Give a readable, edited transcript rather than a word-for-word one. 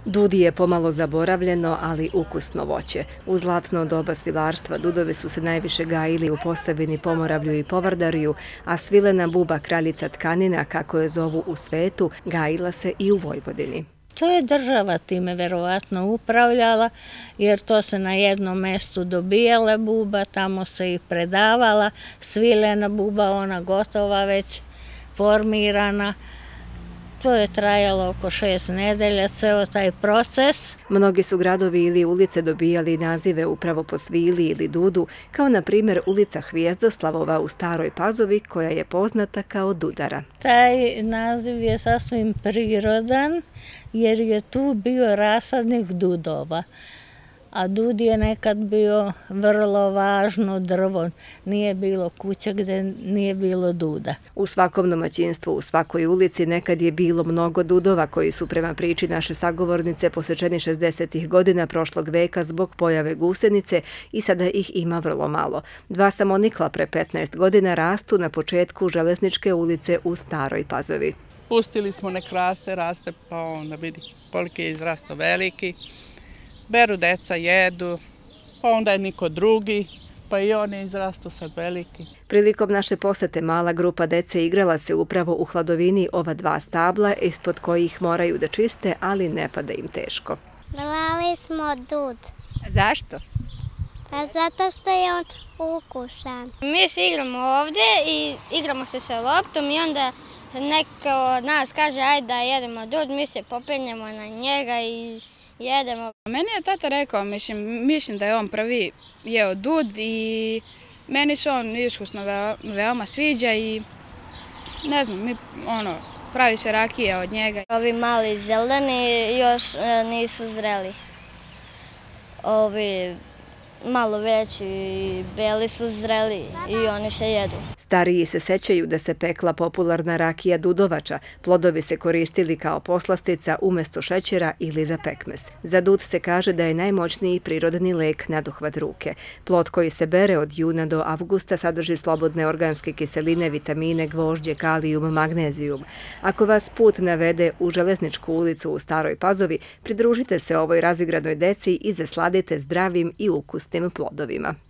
Dudi je pomalo zaboravljeno, ali ukusno voće. U zlatno doba svilarstva dudovi su se najviše gajili u Posavini, Pomoravlju i Povardarju, a svilena buba, kraljica tkanina, kako je zovu u svetu, gajila se i u Vojvodini. To je država time verovatno upravljala, jer to se na jednom mestu dobijala buba, tamo se i predavala, svilena buba, ona gotova već formirana. To je trajalo oko 6 nedelja, ceo taj proces. Mnogi su gradovi ili ulice dobijali nazive upravo po svili ili dudu, kao na primjer ulica Hvijezdoslavova u Staroj Pazovi, koja je poznata kao Dudara. Taj naziv je sasvim prirodan, jer je tu bio rasadnik dudova. A dud je nekad bio vrlo važno drvo. Nije bilo kuća gde nije bilo duda. U svakom domaćinstvu, u svakoj ulici nekad je bilo mnogo dudova koji su prema priči naše sagovornice posečeni 60. godina prošlog veka zbog pojave gusenice i sada ih ima vrlo malo. Dva samonikla pre 15 godina rastu na početku Železničke ulice u Staroj Pazovi. Pustili smo nek raste, pa onda vidi koliki je izrasto veliki. Beru deca, jedu, pa onda je niko drugi, pa i on je izrasto sad veliki. Prilikom naše posete mala grupa dece igrala se upravo u hladovini ova dva stabla, ispod kojih moraju da čiste, ali ne pada im teško. Brali smo dud. Zašto? Pa zato što je on ukusan. Mi se igramo ovdje i igramo se sa loptom i onda neko od nas kaže ajde da jedemo dud, mi se popenjemo na njega i jedemo. Meni je tata rekao, mislim da je on prvi jeo dud i meni se on iskusno veoma sviđa i ne znam, pravi se rakija od njega. Ovi mali zeleni još nisu zreli. Ovi malo veći i beli su zreli i oni se jedu. Stariji se sećaju da se pekla popularna rakija dudovača. Plodovi se koristili kao poslastica umjesto šećera ili za pekmez. Za dud se kaže da je najmoćniji prirodni lek na dohvat ruke. Plod koji se bere od juna do avgusta sadrži slobodne organske kiseline, vitamine, gvožđe, kalijum, magnezijum. Ako vas put navede u Železničku ulicu u Staroj Pazovi, pridružite se ovoj razigranoj deci i zasladite zdravim i ukusnim plodovima.